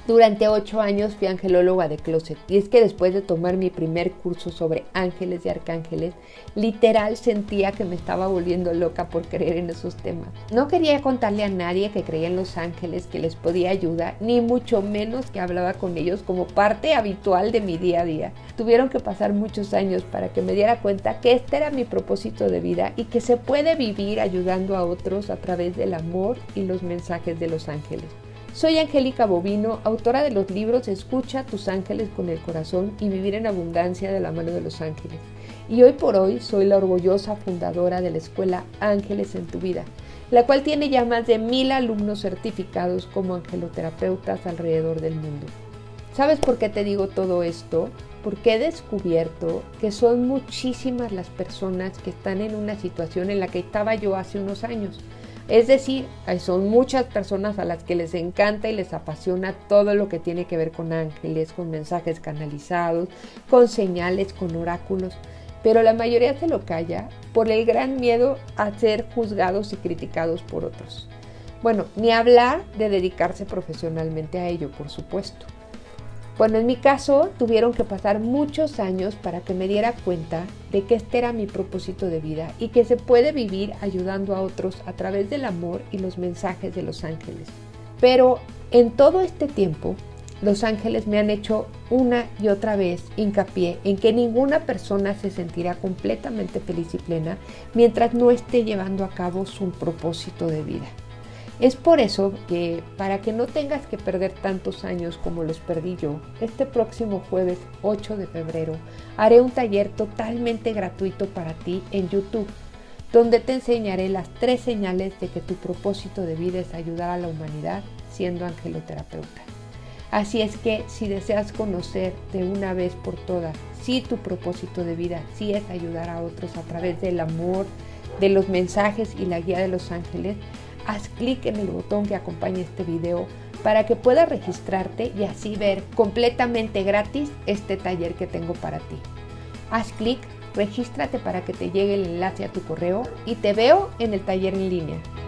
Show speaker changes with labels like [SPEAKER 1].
[SPEAKER 1] Durante 8 años fui angelóloga de closet y es que después de tomar mi primer curso sobre ángeles y arcángeles, literal sentía que me estaba volviendo loca por creer en esos temas. No quería contarle a nadie que creía en los ángeles, que les podía ayudar, ni mucho menos que hablaba con ellos como parte habitual de mi día a día. Tuvieron que pasar muchos años para que me diera cuenta que este era mi propósito de vida y que se puede vivir ayudando a otros a través del amor y los mensajes de los ángeles. Soy Angélica Bovino, autora de los libros Escucha a tus ángeles con el corazón y Vivir en abundancia de la mano de los ángeles. Y hoy por hoy soy la orgullosa fundadora de la escuela Ángeles en tu vida, la cual tiene ya más de 1000 alumnos certificados como angeloterapeutas alrededor del mundo. ¿Sabes por qué te digo todo esto? Porque he descubierto que son muchísimas las personas que están en una situación en la que estaba yo hace unos años. Es decir, son muchas personas a las que les encanta y les apasiona todo lo que tiene que ver con ángeles, con mensajes canalizados, con señales, con oráculos, pero la mayoría se lo calla por el gran miedo a ser juzgados y criticados por otros. Bueno, ni hablar de dedicarse profesionalmente a ello, por supuesto. Bueno, en mi caso tuvieron que pasar muchos años para que me diera cuenta de que este era mi propósito de vida y que se puede vivir ayudando a otros a través del amor y los mensajes de los ángeles. Pero en todo este tiempo, los ángeles me han hecho una y otra vez hincapié en que ninguna persona se sentirá completamente feliz y plena mientras no esté llevando a cabo su propósito de vida. Es por eso que, para que no tengas que perder tantos años como los perdí yo, este próximo jueves 8 de febrero haré un taller totalmente gratuito para ti en YouTube, donde te enseñaré las 3 señales de que tu propósito de vida es ayudar a la humanidad siendo angeloterapeuta. Así es que si deseas conocer de una vez por todas si tu propósito de vida sí es ayudar a otros a través del amor, de los mensajes y la guía de los ángeles, haz clic en el botón que acompaña este video para que puedas registrarte y así ver completamente gratis este taller que tengo para ti. Haz clic, regístrate para que te llegue el enlace a tu correo y te veo en el taller en línea.